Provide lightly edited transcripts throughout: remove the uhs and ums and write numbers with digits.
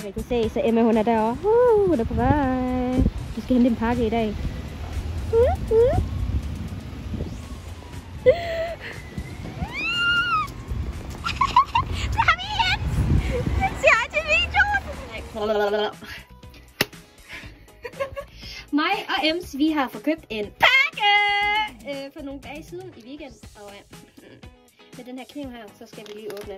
I kan se, så Emma hun er derovre. Hun er på vej. Vi skal hente en pakke i dag. Så har vi Jens! Sig hej til videoen! Mig og Ems, vi har fået købt en pakke for nogle dage siden i weekend. Og med den her kniv her, så skal vi lige åbne.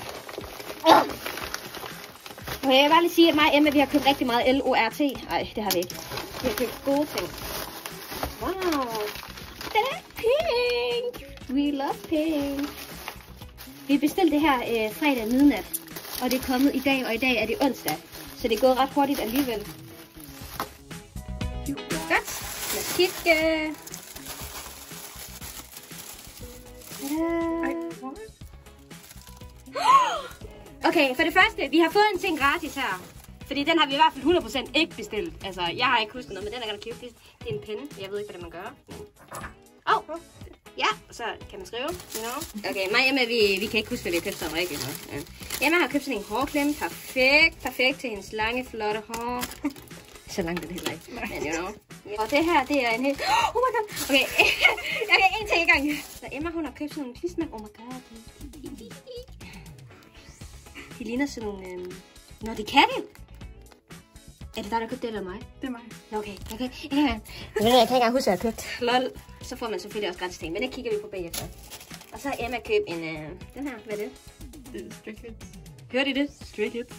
Og jeg vil bare lige sige, at mig og Emma, vi har købt rigtig meget LORT. Nej, det har vi ikke. Vi har købt gode ting. Wow! Den er pink! We love pink! Vi bestilte det her fredag midnat. Og det er kommet i dag, og i dag er det onsdag. Så det er gået ret hurtigt alligevel. Godt! Lad os kigge. Okay, for det første, vi har fået en ting gratis her. Fordi den har vi i hvert fald 100% ikke bestilt. Altså, jeg har ikke husket noget, men den er gonna keep. Det er en pinde. Jeg ved ikke, hvordan man gør. Men... Ja, så kan man skrive. You know? Okay, mig og Emma, vi kan ikke huske, hvad vi har købt sådan rigtigt. Emma har købt sådan en hårklemme. Perfekt til hendes lange, flotte hår. Så langt er det heller ikke. Men you know. Og det her, det er en helt... Oh my god! Okay, en ting i gang. Så Emma, hun har købt sådan nogle klistermærker. Oh my god. De ligner sådan nogle... Nå, det kan det! Er det dig, der har købt det, eller mig? Det er mig. Okay. Jeg kan ikke engang huske, hvad jeg har købt. Lol. Så får man selvfølgelig også gratis ting, men det kigger vi på bagefter. Og så har Emma købt en... den her, hvad er det? Det er Stray Kids. Hørte I det? Stray Kids.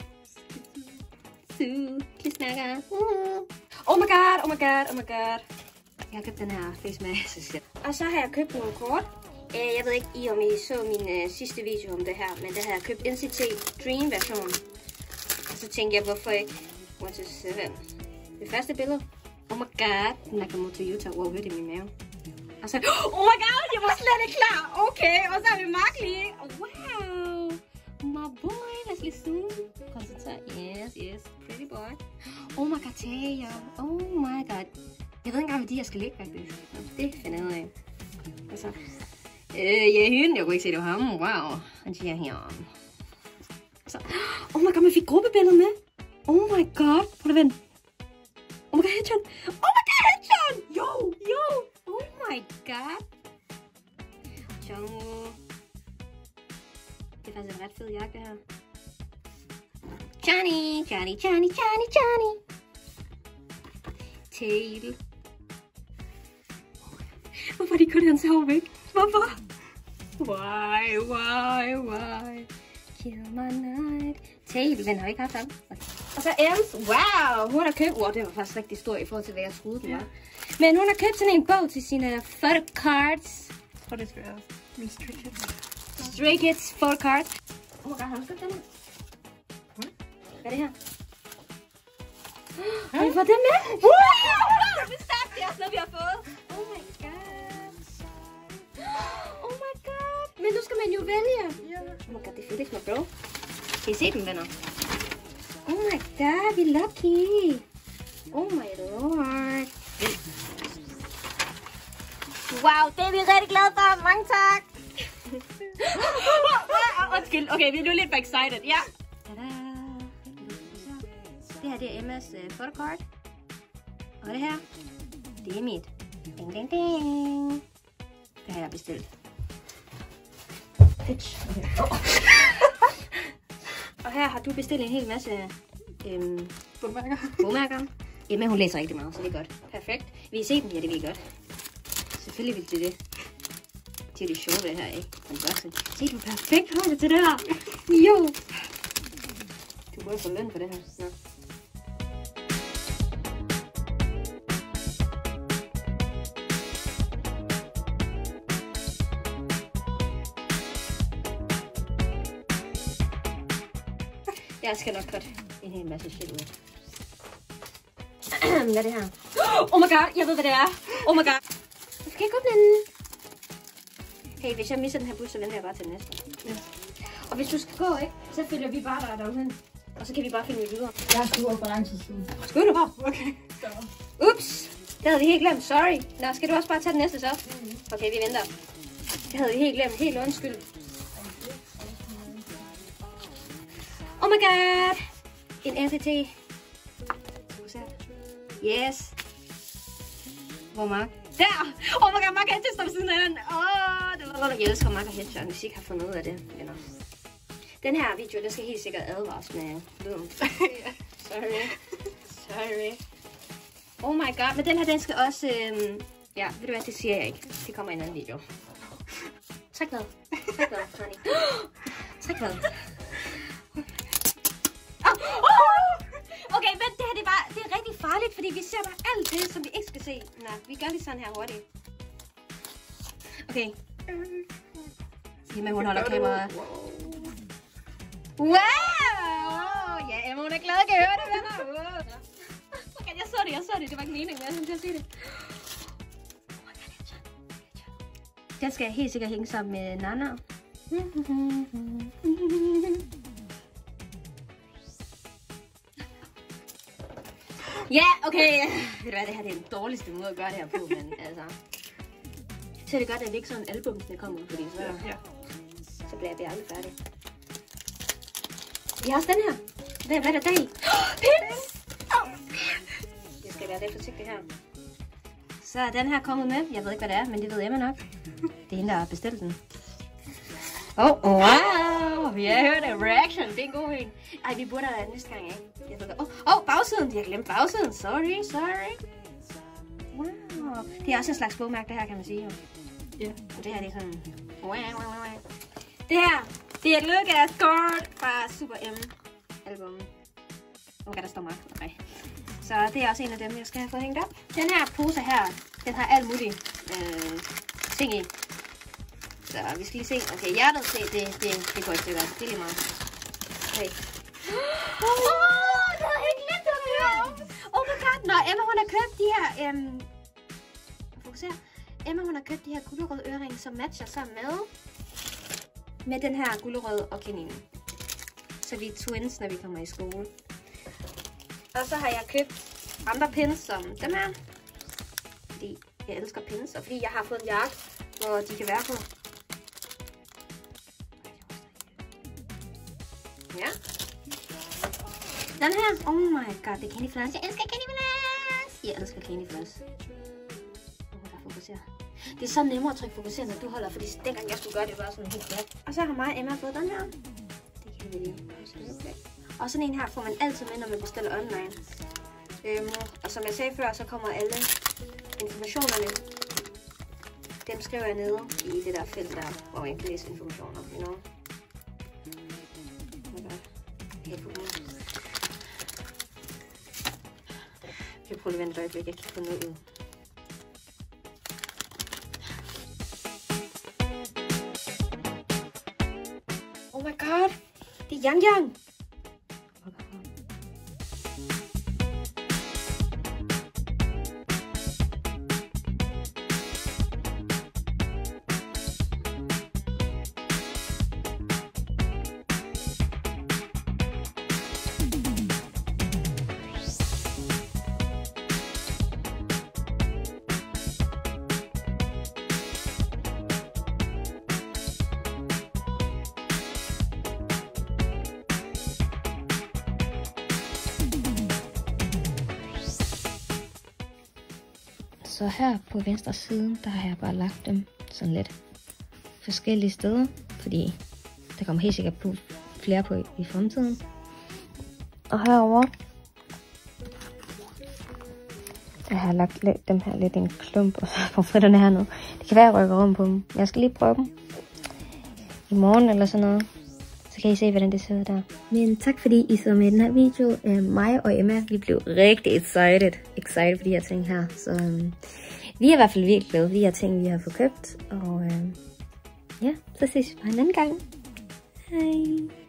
Klistermærker. Oh my god. Jeg har købt den her face mask. Og så har jeg købt nogle kort. Jeg ved ikke, om I så min sidste video om det her, men det har jeg købt NCT Dream version. Og så tænkte jeg, hvorfor ikke 1-7. Det første billede. Oh my god, Nakamoto Yuta. Wow, hørte i min mave. Og så, oh my god, jeg var slet ikke klar. Okay, og så har vi Mark lige. Wow, my boy. Lad os lige zoome. Koncentrer. Yes, pretty boy. Oh my god, Taya. Oh my god. Jeg ved ikke engang, hvad de her skal ligge, faktisk. Det finder jeg ud af. Og så, ja, hende. Jeg kunne ikke se, det var ham. Wow. Og de er her. Så, oh my god, man fik gruppebilledet med. Oh my god. Prøv at vente. Oh my god, headshot. Oh my god, headshot. Yo. Oh my god. Jungwoo. Det er faktisk en ret fed jakke her. Johnny. Tail. Hvorfor har de kørt hans hår væk? Hvorfor? Why? Kill my night. Tail, den har vi ikke haft ham. Okay. Og så Ems. Wow, hun har købt... Wow, det var faktisk rigtig stor i forhold til, hvad jeg troede, den var. Men hun har købt sådan en bog til sine photocards. Jeg tror, det skal være min Stray Kids. Stray Kids photocards. Oh my god, har du købt den her? Hvad er det her? Har vi fået den med? Wow! Det er også noget, vi har fået. Oh my god. Men nu skal man jo vælge. Oh my god, det er fedt, ikke, bro? Kan I se dem, venner? Oh my god, vi er lucky. Oh my lord. Wow, det er vi rigtig glade for. Mange tak. Undskyld. Okay, vi er nu lidt for excited. Ja. Det her, det er Emmas photocard. Og det her, det er mit. Ding. Det har jeg bestilt. Okay. Og her har du bestilt en hel masse bogmærker. Emma, hun læser rigtig meget, så det er godt. Perfekt. Vil I se dem? Ja, det vil I godt. Selvfølgelig vil det det. Det er det sjove, det her, ikke? Se, du er perfekt højde til det her. Jo. Du må få løn for det her. Nå. Jeg skal nok cutte en hel masse shit ud. Hvad er det her? Oh my god, jeg ved, hvad det er. Oh my god. Jeg skal ikke åbne den. Hey, hvis jeg misser den her bus, så venter jeg bare til den næste. Ja. Og hvis du skal gå, ikke, så følger vi bare dig derude. Og så kan vi bare finde videre. Jeg har skudt for lang tid siden. Skal du bare? Okay. Så. Ups. Det havde vi helt glemt. Sorry. Nå, skal du også bare tage den næste så? Okay, vi venter. Det havde vi helt glemt. Helt undskyld. Oh my god. en entity. Yes. Hvor Mark? Der! Oh my god, Mark Hedges står ved siden af den. Det var godt, jeg elsker Mark Hedges, hvis I ikke har fundet ud af det, venner. Den her video, der skal helt sikkert advares med lyden. Sorry. Oh my god, men den her, den skal også... ja, ved du hvad, det siger jeg ikke. Det kommer i en anden video. Træk hvad? Honey. Træk hvad? Okay, men det her, det er rigtig farligt, fordi vi ser bare alt det, som vi ikke skal se. Nå, vi gør lige sådan her hurtigt. Okay. Emma, hun holder kameraet. Wow! Ja, Emma, hun er glad, at jeg høre det, venner. Okay, jeg så det. Det var ikke meningen, jeg synes, jeg se det. Den skal jeg helt sikkert hænge sammen med Nana. Ja, okay. Ved du hvad, det her det er den dårligste måde at gøre det her på, men altså... Så er det godt, at det ikke sådan en album, der kommer, fordi så bliver jeg aldrig færdig. Vi har også den her. Hvad er der i? Pins! Jeg skal være lidt forsigtig her. Så er den her kommet med. Jeg ved ikke, hvad det er, men det ved Emma nok. Det er hende, der har bestilt den. Wow! Vi har hørt en reaction. Det er en god en. Ej, vi burde have næste gang, ikke? Jeg ved bagsiden. Jeg har glemt bagsiden. Sorry. Wow. Det er også en slags bogmærke, det her, kan man sige. Ja. Og det her, det er sådan... Det her, det er et Lucas kort fra Super M-albummet. Okay, der står Mark. Okay. Så det er også en af dem, jeg skal have fået hængt op. Den her pose her, den har alt muligt ting i. Så vi skal lige se. Okay, hjertet, det går i stykker. Det er lige meget. Okay. Der er helt lidt af det. Oh my god. Nå, Emma, hun har købt de her... fokuser. Emma, hun har købt de her gulderøde øreringe, som matcher sammen med den her gulderøde og kaninen. Så vi er twins, når vi kommer i skole. Og så har jeg købt andre pins som dem her. Fordi jeg elsker pins, og fordi jeg har fået en jakke, hvor de kan være på. Ja. Den her. Oh my god, det er Candy Floss. Jeg elsker Candy Floss. Jeg elsker Candy Floss. Fokusere. Det er så nemmere at trykke fokusere, når du holder, fordi dengang jeg skulle gøre det, var sådan helt glat. Og så har mig og Emma fået den her. Det kan vi lige. Og sådan en her får man altid med, når man bestiller online. Og som jeg sagde før, så kommer alle informationerne. Dem skriver jeg nede i det der felt der, hvor jeg kan læse informationer. You know? Jeg prøver lige at vente et øjeblik, jeg kan få noget ud. Oh my god, det er Yang Yang. Så her på venstre side, der har jeg bare lagt dem sådan lidt forskellige steder, fordi der kommer helt sikkert på flere på i fremtiden. Og herover der har jeg lagt dem her lidt i en klump, og så pomfritterne hernede. Det kan være, at jeg rykker rundt på dem. Jeg skal lige prøve dem i morgen eller sådan noget. Så kan I se, hvordan det ser ud der. Men tak fordi I så med i den her video. Mig og Emma, vi blev rigtig excited for de her ting her. Så vi er i hvert fald virkelig glade for de her ting, vi har fået købt. Og ja, så ses vi bare en anden gang. Hej.